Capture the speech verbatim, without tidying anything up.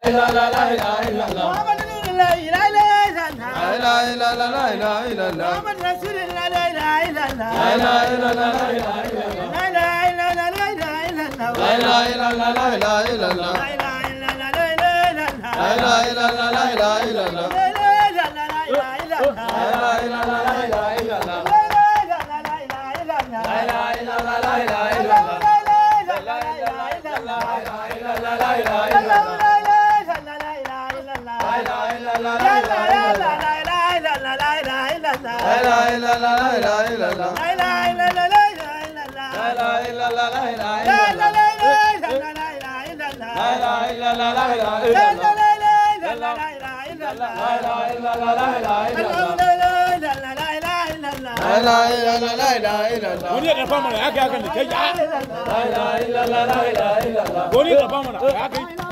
la la la ilaha illallah. Muhammad la ilaha illallah. La ilaha illallah la ilaha illallah. Muhammad Rasulullah la ilaha illallah. La ilaha illallah la ilaha illallah. La ilaha illallah la ilaha illallah. La ilaha illallah la ilaha illallah. La ilaha illallah la ilaha illallah. La ilaha illallah la ilaha illallah. La ilaha illallah la ilaha illallah. La ilaha illallah la ilaha illallah. La ilaha illallah la ilaha illallah. Wani ya karfa mana ya kai hakan da kai ya. Wani ya karfa mana ya kai.